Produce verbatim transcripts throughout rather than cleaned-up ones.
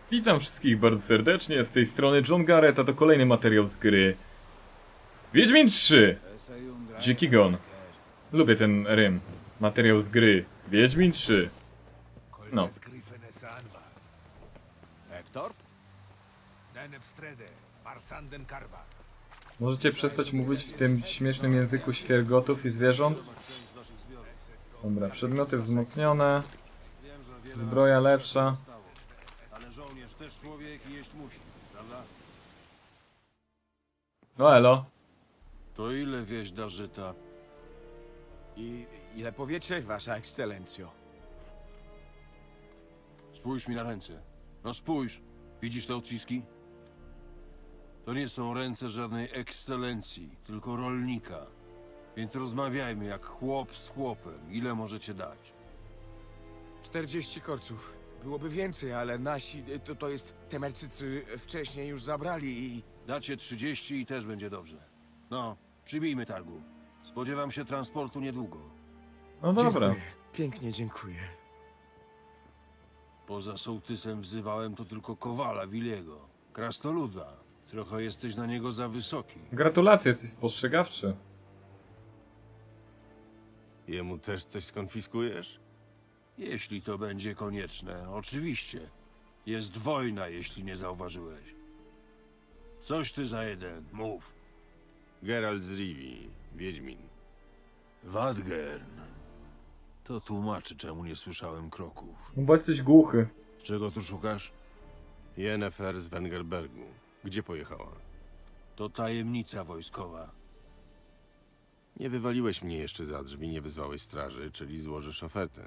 Witam wszystkich bardzo serdecznie, z tej strony John Garrett, a to kolejny materiał z gry Wiedźmin trzy Dziki Gon. Lubię ten rym. Materiał z gry Wiedźmin trzy. No. Możecie przestać mówić w tym śmiesznym języku świergotów i zwierząt? Dobra, przedmioty wzmocnione. Zbroja lepsza. No elo. To ile wieś da żyta? I ile powiecie, wasza ekscelencjo? Spójrz mi na ręce. No spójrz. Widzisz te odciski? To nie są ręce żadnej ekscelencji, tylko rolnika. Więc rozmawiajmy jak chłop z chłopem. Ile możecie dać? czterdzieści korców. Byłoby więcej, ale nasi, to, to jest Temerczycy wcześniej już zabrali i... Dacie trzydzieści i też będzie dobrze. No, przybijmy targu. Spodziewam się transportu niedługo. No dobra. Dziękuję. Pięknie dziękuję. Poza sołtysem wzywałem to tylko Kowala Wiliego. Krasnoluda. Trochę jesteś na niego za wysoki. Gratulacje, jesteś spostrzegawczy. Jemu też coś skonfiskujesz? Jeśli to będzie konieczne, oczywiście. Jest wojna, jeśli nie zauważyłeś. Coś ty za jeden, mów. Geralt z Rivii, Wiedźmin. Wadgern. To tłumaczy, czemu nie słyszałem kroków. No bo jesteś głuchy. Czego tu szukasz? Yennefer z Wengerbergu. Gdzie pojechała? To tajemnica wojskowa. Nie wywaliłeś mnie jeszcze za drzwi, nie wyzwałeś straży, czyli złożysz ofertę.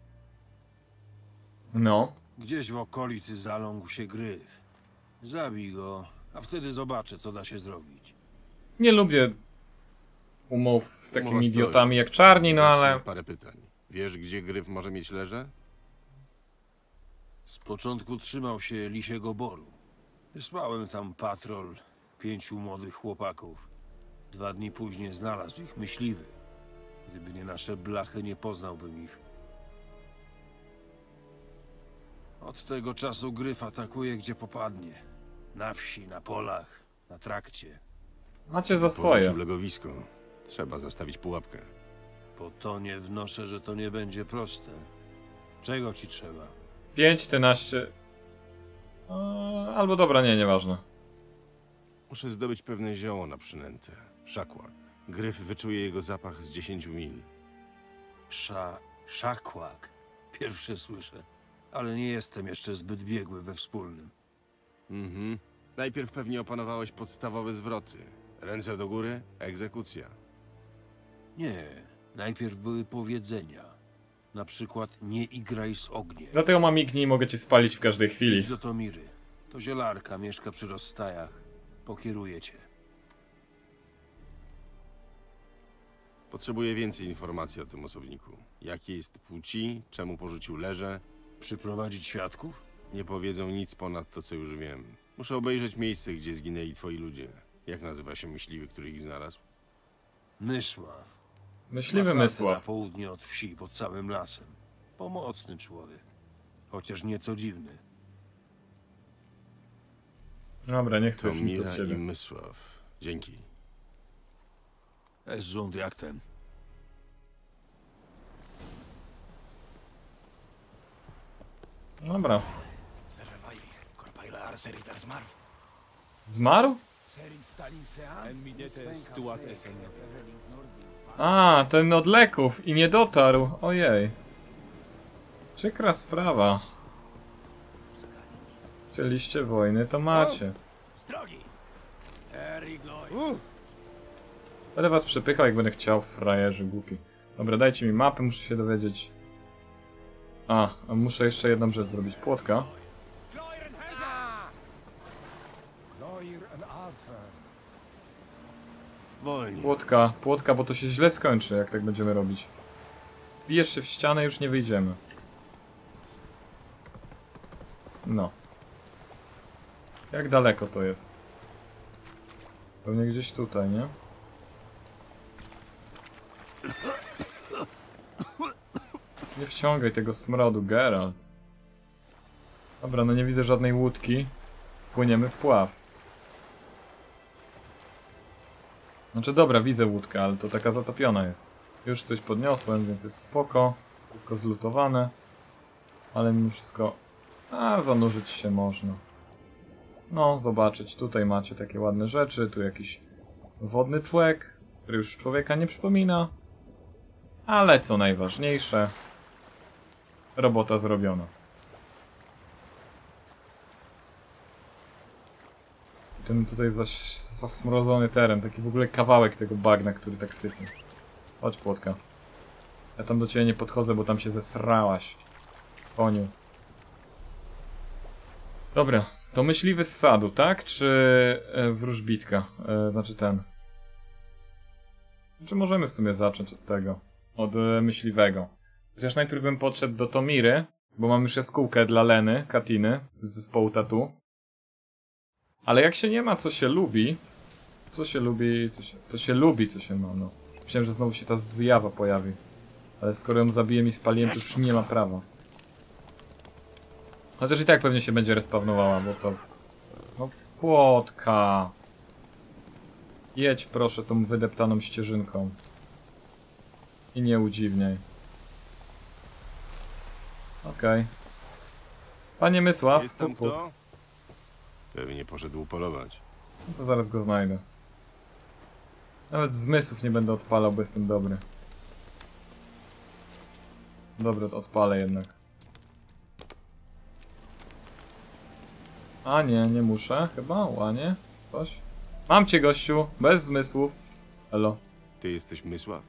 No. Gdzieś w okolicy zaląkł się gryf. Zabij go, a wtedy zobaczę, co da się zrobić. Nie lubię umów z takimi Umowa stoi. idiotami jak czarni, no Zacznę ale... parę pytań. Wiesz, gdzie gryf może mieć leże? Z początku trzymał się Lisiego Boru. Wysłałem tam patrol pięciu młodych chłopaków. Dwa dni później znalazł ich myśliwy. Gdyby nie nasze blachy, nie poznałbym ich. Od tego czasu gryf atakuje, gdzie popadnie. Na wsi, na polach, na trakcie. Macie za swoje. Porzucił legowisko. Trzeba zastawić pułapkę. Po tonie wnoszę, że to nie będzie proste. Czego ci trzeba? pięć, jedenaście... Eee, albo dobra, nie, nieważne. Muszę zdobyć pewne zioło na przynętę. Szakłak. Gryf wyczuje jego zapach z dziesięciu mil. Sza... szakłak. Pierwsze słyszę. Ale nie jestem jeszcze zbyt biegły we wspólnym. Mhm. Najpierw pewnie opanowałeś podstawowe zwroty. Ręce do góry, egzekucja. Nie. Najpierw były powiedzenia. Na przykład nie igraj z ogniem. Dlatego mam igni i mogę cię spalić w każdej chwili. Idź do Tomiry. To zielarka, mieszka przy rozstajach. Pokieruje cię. Potrzebuję więcej informacji o tym osobniku. Jakiej jest płci, czemu porzucił leże. Przyprowadzić świadków? Nie powiedzą nic ponad to, co już wiem. Muszę obejrzeć miejsce, gdzie zginęli twoi ludzie. Jak nazywa się myśliwy, który ich znalazł? Mysław. Myśliwy Ma chatę Mysław. na południe od wsi, pod samym lasem. Pomocny człowiek. Chociaż nieco dziwny. Dobra, nie chcę To już nic od Mira i ciebie. Mysław. Dzięki. Es rząd jak ten. Dobra. Zmarł? A, ten od leków i nie dotarł. Ojej. Przykra sprawa. Chcieliście wojny, to macie. Będę was przepychał, jak będę chciał, frajerzy głupi. Dobra, dajcie mi mapę, muszę się dowiedzieć. A, a muszę jeszcze jedną rzecz zrobić. Płotka. Wolniej. Płotka, płotka, bo to się źle skończy, jak tak będziemy robić. Bijesz się w ścianę, już nie wyjdziemy. No. Jak daleko to jest? Pewnie gdzieś tutaj, nie? Nie wciągaj tego smrodu, Geralt. Dobra, no nie widzę żadnej łódki. Płyniemy w pław. Znaczy dobra, widzę łódkę, ale to taka zatopiona jest. Już coś podniosłem, więc jest spoko. Wszystko zlutowane. Ale mimo wszystko... A, zanurzyć się można. No, zobaczyć. Tutaj macie takie ładne rzeczy. Tu jakiś wodny człek, który już człowieka nie przypomina. Ale co najważniejsze, robota zrobiona. Ten tutaj zaś, zasmrodzony teren, taki w ogóle kawałek tego bagna, który tak sypie. Chodź, płotka. Ja tam do ciebie nie podchodzę, bo tam się zesrałaś. Koniu. Dobra, to myśliwy z sadu, tak? Czy e, wróżbitka? E, znaczy ten. Czy możemy w sumie zacząć od tego? Od e, myśliwego. Chociaż najpierw bym podszedł do Tomiry, bo mam już jaskółkę dla Leny, Katiny, z zespołu Tatu. Ale jak się nie ma, co się lubi... Co się lubi, co się... To się lubi, co się ma, no. Myślałem, że znowu się ta zjawa pojawi. Ale skoro ją zabiję i spaliłem, to już nie ma prawa. Chociaż i tak pewnie się będzie respawnowała, bo to... No, płotka. Jedź proszę tą wydeptaną ścieżynką. I nie udziwniaj. Okej. Okay. Panie Mysław, Jest tam puk, puk. kto? Pewnie poszedł polować. No to zaraz go znajdę. Nawet zmysłów nie będę odpalał, bo jestem dobry. Dobra, to odpalę jednak. A nie, nie muszę chyba, łanie, coś. Mam cię, gościu, bez zmysłów. Elo. Ty jesteś Mysław?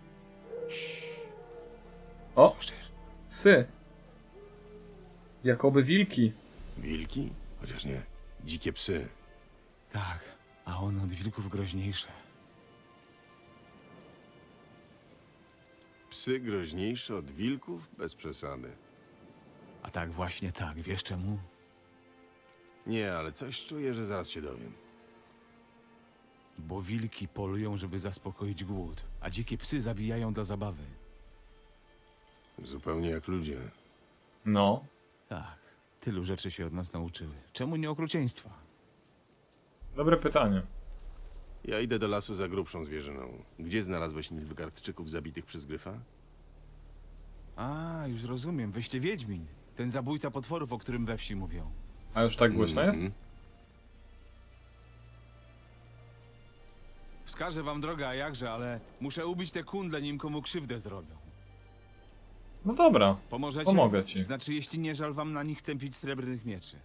O! Psy! Jakoby wilki. Wilki? Chociaż nie. Dzikie psy. Tak, a one od wilków groźniejsze. Psy groźniejsze od wilków? Bez przesady. A tak, właśnie tak. Wiesz czemu? Nie, ale coś czuję, że zaraz się dowiem. Bo wilki polują, żeby zaspokoić głód, a dzikie psy zabijają dla zabawy. Zupełnie jak ludzie. No. Tak, tylu rzeczy się od nas nauczyły. Czemu nie okrucieństwa? Dobre pytanie. Ja idę do lasu za grubszą zwierzyną. Gdzie znalazłeś Nilfgaardczyków zabitych przez Gryfa? A, już rozumiem. Wyście Wiedźmin. Ten zabójca potworów, o którym we wsi mówią. A już tak głośno jest? Mhm. Wskażę wam drogę, a jakże, ale muszę ubić te kundle, nim komu krzywdę zrobią. No dobra. Pomożecie? Pomogę ci. Znaczy, jeśli nie żal wam na nich tępić srebrnych mieczy.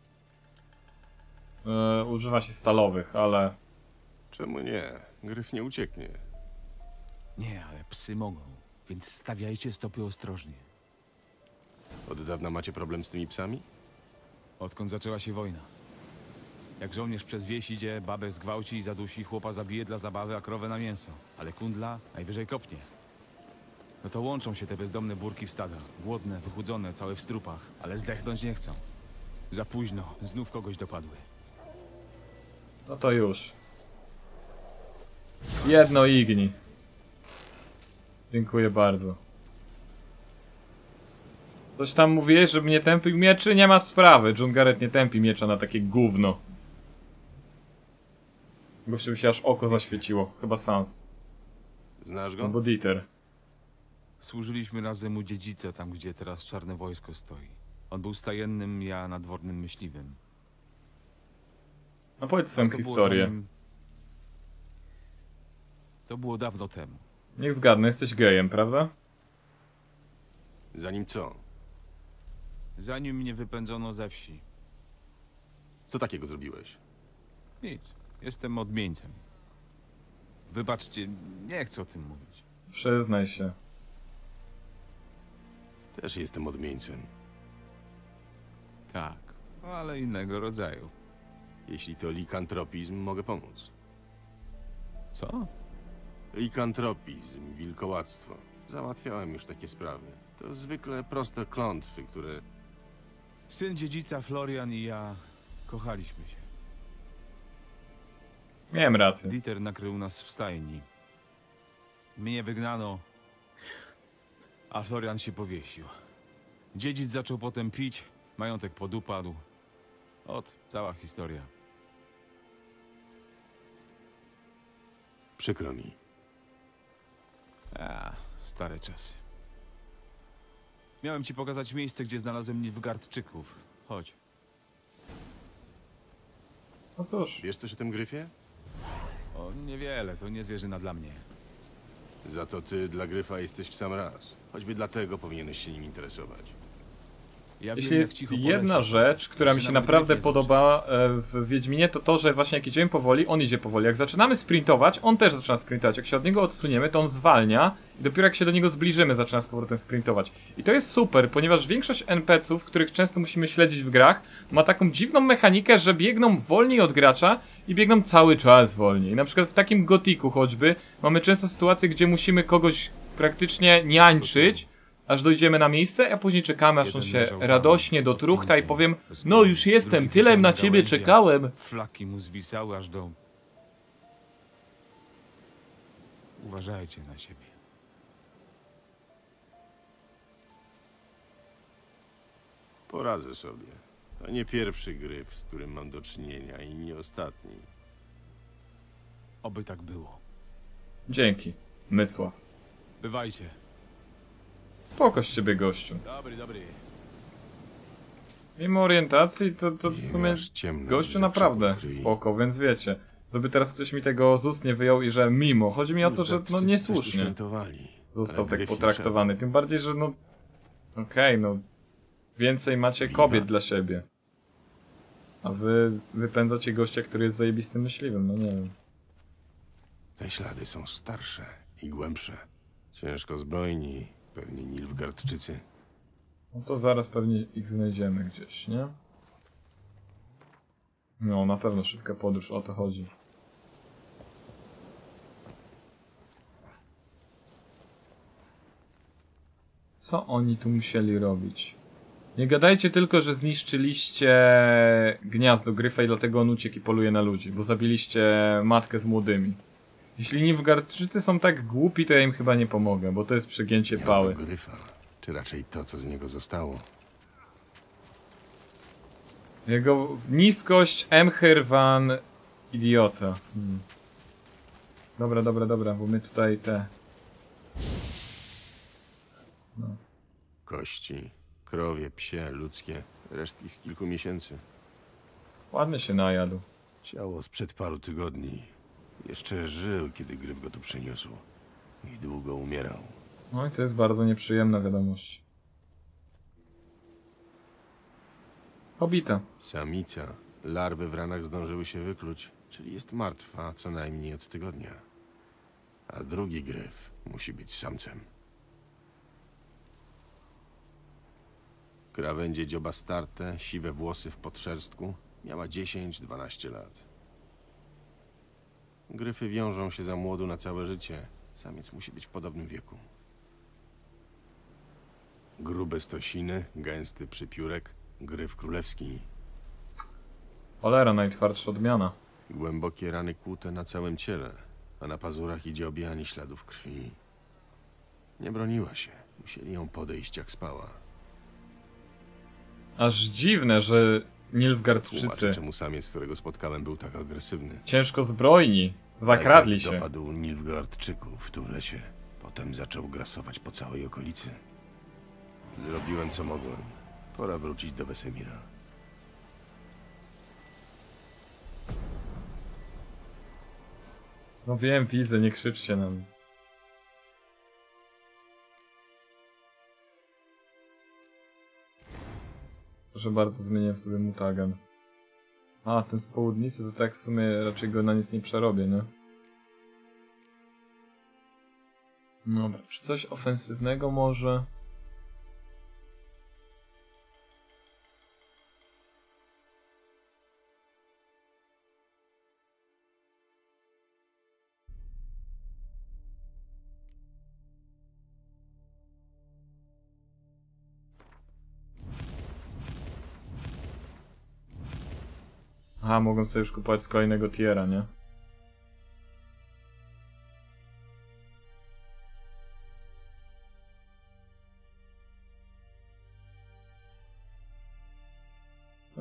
Yy, używa się stalowych, ale... Czemu nie? Gryf nie ucieknie. Nie, ale psy mogą, więc stawiajcie stopy ostrożnie. Od dawna macie problem z tymi psami? Odkąd zaczęła się wojna. Jak żołnierz przez wieś idzie, babę zgwałci i zadusi, chłopa zabije dla zabawy, a krowę na mięso. Ale kundla najwyżej kopnie. No to łączą się te bezdomne burki w stada. Głodne, wychudzone, całe w strupach, ale zdechnąć nie chcą. Za późno, znów kogoś dopadły. No to już. Jedno igni. Dziękuję bardzo. Coś tam mówiłeś, żeby nie tępił mieczy? Nie ma sprawy. John Garrett nie tępi miecza na takie gówno. Gościu się aż oko zaświeciło. Chyba Sans. Znasz go? Albo Dieter. Służyliśmy razem u dziedzica, tam gdzie teraz czarne wojsko stoi. On był stajennym, ja nadwornym myśliwym. No powiedz swoją To było historię. zanim- To było dawno temu. Niech zgadnę, jesteś gejem, prawda? Zanim co? Zanim mnie wypędzono ze wsi. Co takiego zrobiłeś? Nic. Jestem odmieńcem. Wybaczcie, nie chcę o tym mówić. Przyznaj się. Też jestem odmieńcem. Tak, ale innego rodzaju. Jeśli to likantropizm, mogę pomóc. Co? Likantropizm, wilkołactwo. Załatwiałem już takie sprawy. To zwykle proste klątwy, które... Syn dziedzica Florian i ja kochaliśmy się. Miałem rację. Dieter nakrył nas w stajni. Mnie wygnano, a Florian się powiesił. Dziedzic zaczął potem pić, Majątek podupadł. Ot, cała historia. Przykro mi. A, stare czasy. Miałem ci pokazać miejsce, gdzie znalazłem Nilfgaardczyków. Chodź. No cóż, Wiesz coś o tym gryfie? O, niewiele, to nie zwierzyna dla mnie. Za to ty dla gryfa jesteś w sam raz. Choćby dlatego powinieneś się nim interesować. Ja jeśli wiem, jak jest cicho po jedna lesie. rzecz, która mi się Zaczynamy naprawdę gryf nie podoba e, w Wiedźminie, to to, że właśnie jak idziemy powoli, on idzie powoli. Jak zaczynamy sprintować, on też zaczyna sprintować. Jak się od niego odsuniemy, to on zwalnia i dopiero jak się do niego zbliżymy, zaczyna z powrotem sprintować. I to jest super, ponieważ większość en pe ce ów, których często musimy śledzić w grach, ma taką dziwną mechanikę, że biegną wolniej od gracza i biegną cały czas wolniej. Na przykład w takim gotiku choćby mamy często sytuacje, gdzie musimy kogoś praktycznie niańczyć, aż dojdziemy na miejsce, a później czekamy, aż on Jeden się leżał tam, radośnie pod dotrukta i kątem, powiem: bez no głowy. już jestem, Drugi tyle wisiał na na ciebie gałęziach. czekałem. Flaki mu zwisały aż do... Uważajcie na siebie. Poradzę sobie. To nie pierwszy gryf, z którym mam do czynienia i nie ostatni. Oby tak było. Dzięki, Mysław. Bywajcie. Spoko z ciebie, gościu. Dobry, dobry. Mimo orientacji, to, to w sumie Aż ciemno, gościu że naprawdę zakrzepło krwi. spoko, więc wiecie. Żeby teraz ktoś mi tego z ust nie wyjął i że mimo. Chodzi mi o to, że no Nilfgaardczycy też tu niesłusznie świętowali, został ale tak gryf nie potraktowany. Tym bardziej, że no... Okej, no... Więcej macie kobiet dla siebie. A wy wypędzacie gościa, który jest zajebistym myśliwym, no nie wiem. Te ślady są starsze i głębsze. Ciężko zbrojni, pewnie Nilfgaardczycy. No to zaraz pewnie ich znajdziemy gdzieś, nie? No, na pewno szybka podróż, o to chodzi. Co oni tu musieli robić? Nie gadajcie tylko, że zniszczyliście gniazdo gryfa i dlatego on uciekł i poluje na ludzi, bo zabiliście matkę z młodymi. Jeśli Nilfgaardczycy są tak głupi, to ja im chyba nie pomogę, bo to jest przegięcie Gniazdo pały. gryfa, czy raczej to, co z niego zostało. Jego niskość Emhyr van Idiota. Hmm. Dobra, dobra, dobra, bo my tutaj te... No. Kości, krowie, psie, ludzkie, resztki z kilku miesięcy. Ładnie się najadł. Ciało sprzed paru tygodni. Jeszcze żył, kiedy gryf go tu przyniósł. I długo umierał. No i to jest bardzo nieprzyjemna wiadomość. Hobita. Samica. Larwy w ranach zdążyły się wykluć, czyli jest martwa co najmniej od tygodnia. A drugi gryf musi być samcem. Krawędzie dzioba starte, siwe włosy w podszerstku. Miała dziesięć dwanaście lat. Gryfy wiążą się za młodu na całe życie. Samiec musi być w podobnym wieku. Grube stosiny, gęsty przypiórek, gryf królewski. Cholera, najtwardsza odmiana. Głębokie rany kłute na całym ciele, a na pazurach i dziobie ani śladów krwi. Nie broniła się. Musieli ją podejść jak spała. Aż dziwne, że Nilfgaardczycy Tłumaczę, czemu samiec, którego spotkałem, był tak agresywny. ciężko zbrojni. Zakradli Najpierw się. dopadł Nilfgaardczyków tu w lesie. Potem zaczął grasować po całej okolicy. Zrobiłem, co mogłem. Pora wrócić do Wesemira. No wiem, widzę, nie krzyczcie na mnie. Proszę bardzo, zmienię sobie mutagen. A, ten z południcy to tak w sumie raczej go na nic nie przerobię, nie? Dobra, czy coś ofensywnego może? Aha, mogą sobie już kupować z kolejnego tiera, nie?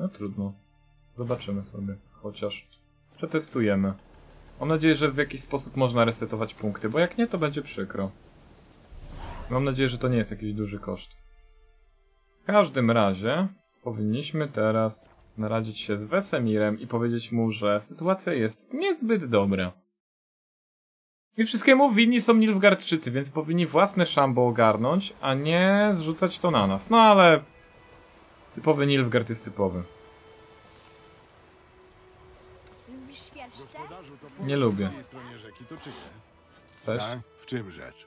No trudno. Zobaczymy sobie. Chociaż przetestujemy. Mam nadzieję, że w jakiś sposób można resetować punkty, bo jak nie, to będzie przykro. Mam nadzieję, że to nie jest jakiś duży koszt. W każdym razie powinniśmy teraz naradzić się z Wesemirem i powiedzieć mu, że sytuacja jest niezbyt dobra. I wszystkiemu winni są Nilfgaardczycy, więc powinni własne szambo ogarnąć, a nie zrzucać to na nas. No ale typowy Nilfgaard jest typowy. Lubisz świerszcze? Nie lubię. Też? Tak? W czym rzecz?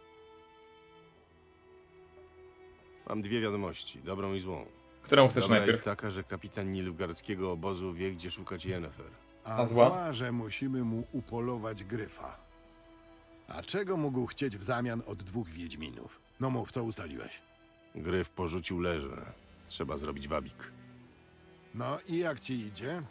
Mam dwie wiadomości, dobrą i złą. Którą chcesz Dobra najpierw? jest taka, że kapitan Nilfgaardzkiego obozu wie, gdzie szukać Yennefer. A A zła? zła, że musimy mu upolować gryfa. A czego mógł chcieć w zamian od dwóch wiedźminów? No mów, co ustaliłeś? Gryf porzucił leże. Trzeba zrobić wabik. No i jak ci idzie?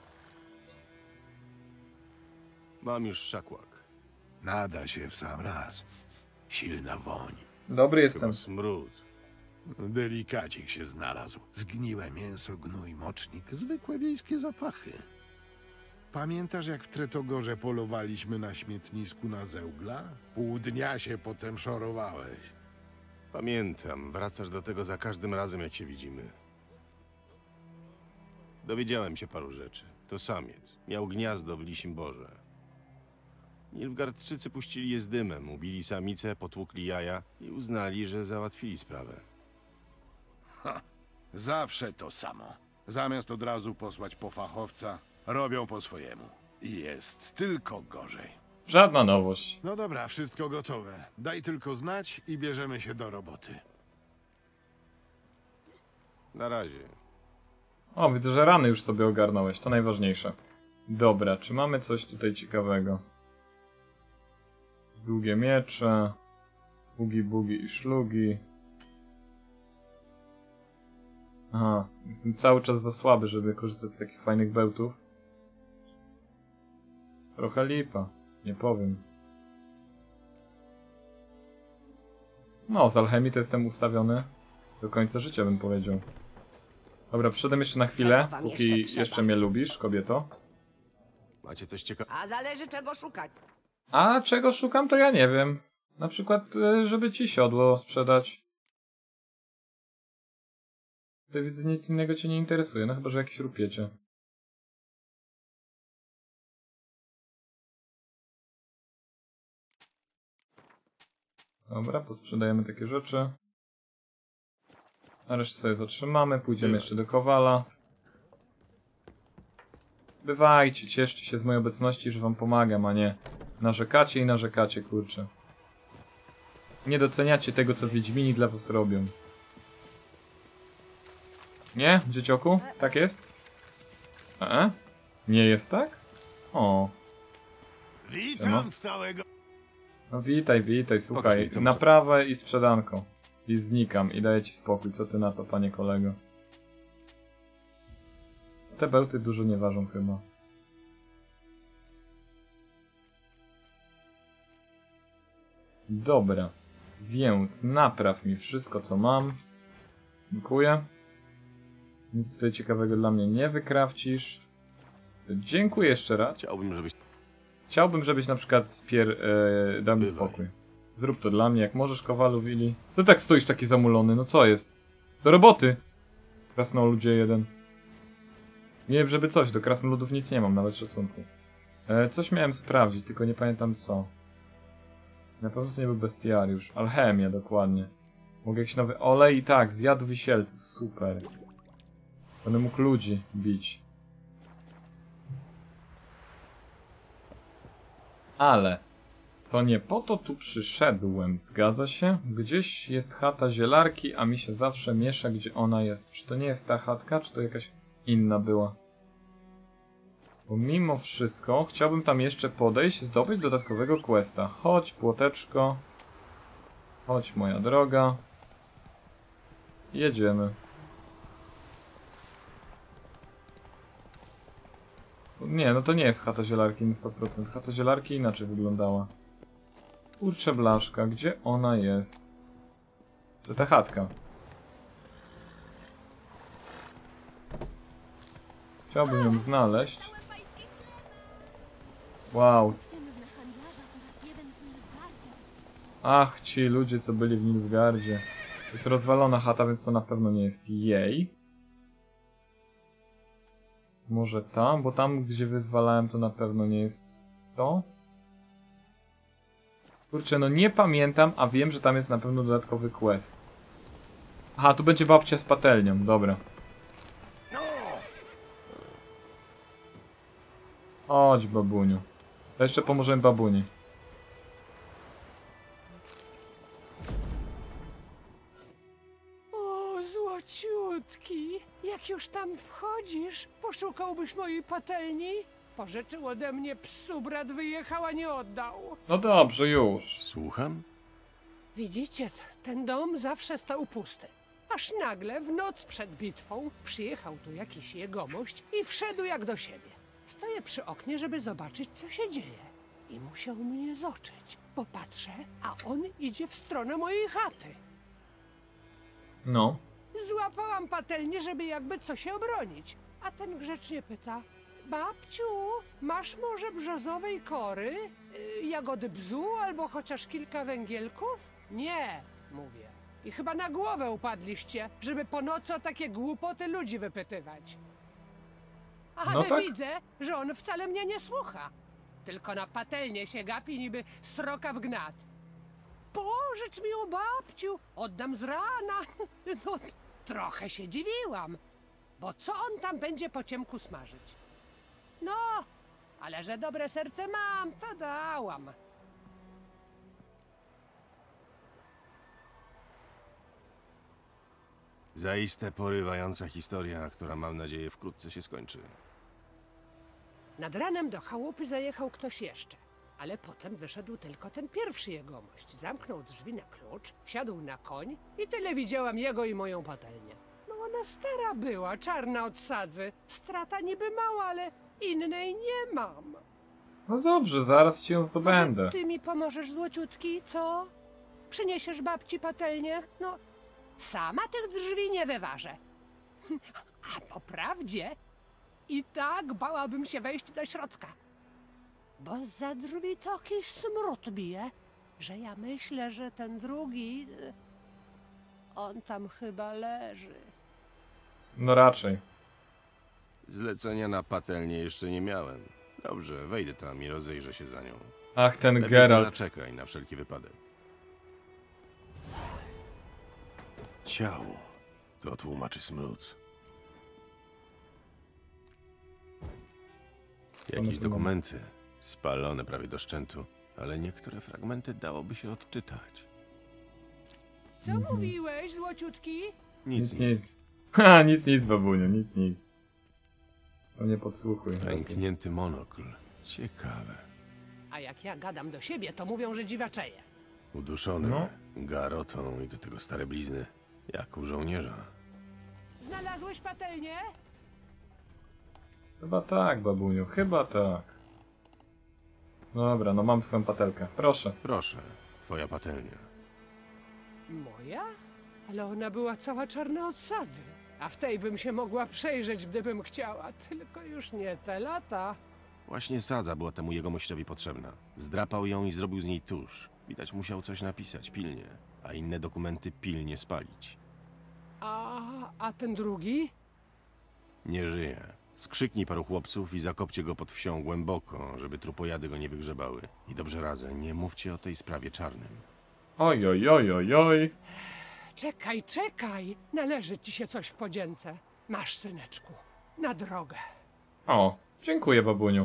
Mam już szakłak. Nada się w sam raz. Silna woń. Dobry jestem. Chyba smród. Delikacik się znalazł. Zgniłe mięso, gnój, mocznik. Zwykłe wiejskie zapachy. Pamiętasz, jak w Tretogorze polowaliśmy na śmietnisku na zeugla? Pół dnia się potem szorowałeś. Pamiętam, wracasz do tego za każdym razem, jak się widzimy. Dowiedziałem się paru rzeczy. To samiec. Miał gniazdo w Lisim Borze. Nilfgaardczycy puścili je z dymem, ubili samicę, potłukli jaja i uznali, że załatwili sprawę. Zawsze to samo. Zamiast od razu posłać po fachowca, robią po swojemu. I jest tylko gorzej. Żadna nowość. No dobra, wszystko gotowe. Daj tylko znać i bierzemy się do roboty. Na razie. O, widzę, że rany już sobie ogarnąłeś, to najważniejsze. Dobra, czy mamy coś tutaj ciekawego? Długie miecze, bugi, bugi i szlugi. Aha, jestem cały czas za słaby, żeby korzystać z takich fajnych bełtów. Trochę lipa, nie powiem. No, z alchemii to jestem ustawiony do końca życia, bym powiedział. Dobra, przyszedłem jeszcze na chwilę, Czego wam póki jeszcze jeszcze, trzeba? mnie lubisz, kobieto. Macie coś ciekawego? A zależy czego szukać. A czego szukam, to ja nie wiem. Na przykład, y, żeby ci siodło sprzedać. To widzę, nic innego cię nie interesuje, no chyba, że jakieś rupiecie. Dobra, posprzedajemy takie rzeczy. A resztę sobie zatrzymamy, pójdziemy jeszcze do Kowala. Bywajcie, cieszcie się z mojej obecności, że wam pomagam, a nie narzekacie i narzekacie, kurczę. Nie doceniacie tego, co Wiedźmini dla was robią. Nie, dziecioku? Tak jest? E? Nie jest tak? O. Witam stałego. No witaj, witaj, Pokaż słuchaj. mi, co Na masz. prawę i sprzedanko. I znikam i daję ci spokój. Co ty na to, panie kolego? Te bełty dużo nie ważą chyba. Dobra. Więc napraw mi wszystko, co mam. Dziękuję. Nic tutaj ciekawego dla mnie nie wykrawcisz. Dziękuję jeszcze raz. Chciałbym, żebyś... Chciałbym, żebyś na przykład spier... E, dał mi Bywaj. spokój. Zrób to dla mnie, jak możesz, Kowalu, Willi. Co tak stoisz taki zamulony? No co jest? Do roboty! Krasnoludzie jeden. Nie wiem, żeby coś, do krasnoludów nic nie mam, nawet szacunku. E, coś miałem sprawdzić, tylko nie pamiętam co. Na pewno to nie był bestiariusz. Alchemia, dokładnie. Mogę jakiś nowy olej i tak, zjadł wisielców, super. Będę mógł ludzi bić. Ale to nie po to tu przyszedłem, zgadza się? Gdzieś jest chata zielarki, a mi się zawsze miesza, gdzie ona jest. Czy to nie jest ta chatka, czy to jakaś inna była? Bo mimo wszystko chciałbym tam jeszcze podejść, zdobyć dodatkowego questa. Chodź, płoteczko. Chodź, moja droga. Jedziemy. Nie, no to nie jest chata zielarki na sto procent. Chata zielarki inaczej wyglądała. Kurczę blaszka, gdzie ona jest? To ta chatka. Chciałbym ją znaleźć. Wow. Ach, ci ludzie, co byli w Nilfgaardzie. To jest rozwalona chata, więc to na pewno nie jest jej. Może tam, bo tam, gdzie wyzwalałem, to na pewno nie jest to. Kurczę, no nie pamiętam, a wiem, że tam jest na pewno dodatkowy quest. Aha, tu będzie babcia z patelnią, dobra. Chodź, babuniu. To jeszcze pomożemy babuni. O, złociutki! Jak już tam wchodzisz, poszukałbyś mojej patelni? Pożyczył ode mnie psu, brat wyjechał, a nie oddał. No dobrze, już. Słucham? Widzicie, t- ten dom zawsze stał pusty. Aż nagle, w noc przed bitwą, przyjechał tu jakiś jegomość i wszedł jak do siebie. Stoję przy oknie, żeby zobaczyć, co się dzieje. I musiał mnie zoczyć. Popatrzę, a on idzie w stronę mojej chaty. No. Złapałam patelnię, żeby jakby co się obronić. A ten grzecznie pyta: babciu, masz może brzozowej kory, y, jagody bzu albo chociaż kilka węgielków? Nie, mówię. I chyba na głowę upadliście, żeby po nocy o takie głupoty ludzi wypytywać. Ale No tak. widzę, że on wcale mnie nie słucha. Tylko na patelnię się gapi niby sroka w gnat. Pożycz mi ją, babciu, oddam z rana. No, t- trochę się dziwiłam, bo co on tam będzie po ciemku smażyć? No, ale że dobre serce mam, to dałam. Zaiste porywająca historia, która mam nadzieję wkrótce się skończy. Nad ranem do chałupy zajechał ktoś jeszcze, ale potem wyszedł tylko ten pierwszy jegomość. Zamknął drzwi na klucz, wsiadł na koń i tyle widziałam jego i moją patelnię. No ona stara była, czarna od sadzy. Strata niby mała, ale innej nie mam. No dobrze, zaraz ci ją zdobędę. Może ty mi pomożesz, złociutki, co? Przyniesiesz babci patelnię? No, sama tych drzwi nie wyważę. A po prawdzie, i tak bałabym się wejść do środka. Bo za drzwi taki smród bije, że ja myślę, że ten drugi... y, on tam chyba leży. No raczej. Zlecenia na patelnię jeszcze nie miałem. Dobrze, wejdę tam i rozejrzę się za nią. Ach, ten Lepiej tu Geralt. zaczekaj na wszelki wypadek. Ciało. To tłumaczy smród. Jakieś dokumenty. Spalone prawie do szczętu. Ale niektóre fragmenty dałoby się odczytać. Co mówiłeś, złociutki? Nic, Nic, nic. Ha, nic, nic, babuniu, nic, nic. To nie podsłuchuj. Pęknięty monokl. Ciekawe. A jak ja gadam do siebie, to mówią, że dziwaczeję. Uduszony No. garotą i do tego stare blizny. Jak u żołnierza. Znalazłeś patelnię? Chyba tak, babuniu, chyba tak. Dobra, no mam twoją patelkę. Proszę. Proszę, twoja patelnia. Moja? Ale ona była cała czarna od sadzy. A w tej bym się mogła przejrzeć, gdybym chciała. Tylko już nie te lata. Właśnie sadza była temu jegomościowi potrzebna. Zdrapał ją i zrobił z niej tusz. Widać musiał coś napisać pilnie, a inne dokumenty pilnie spalić. A, a ten drugi? Nie żyje. Skrzyknij paru chłopców i zakopcie go pod wsią głęboko, żeby trupojady go nie wygrzebały. I dobrze radzę, nie mówcie o tej sprawie czarnym. Oj, oj, oj, oj, oj. Czekaj, czekaj! Należy ci się coś w podzięce. Masz, syneczku. Na drogę. O, dziękuję, babuniu.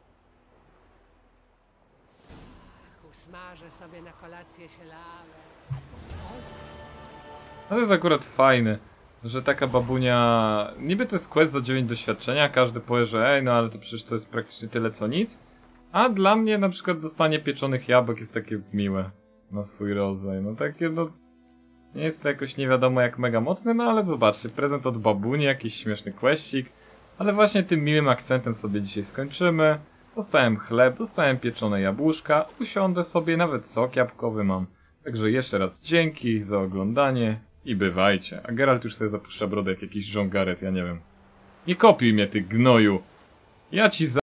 Usmażę sobie na kolację sielawę. No to jest akurat fajne, że taka babunia... Niby to jest quest za dziewięć doświadczenia, każdy powie, że ej, no ale to przecież to jest praktycznie tyle co nic. A dla mnie na przykład dostanie pieczonych jabłek jest takie miłe na swój rozwój. No takie no... Nie jest to jakoś nie wiadomo jak mega mocne, no ale zobaczcie, prezent od babuni, jakiś śmieszny questik. Ale właśnie tym miłym akcentem sobie dzisiaj skończymy. Dostałem chleb, dostałem pieczone jabłuszka, usiądę sobie, nawet sok jabłkowy mam. Także jeszcze raz dzięki za oglądanie i bywajcie. A Geralt już sobie zapuszcza brodę jak jakiś żongaret, ja nie wiem. Nie kopiuj mnie, ty gnoju. Ja ci za...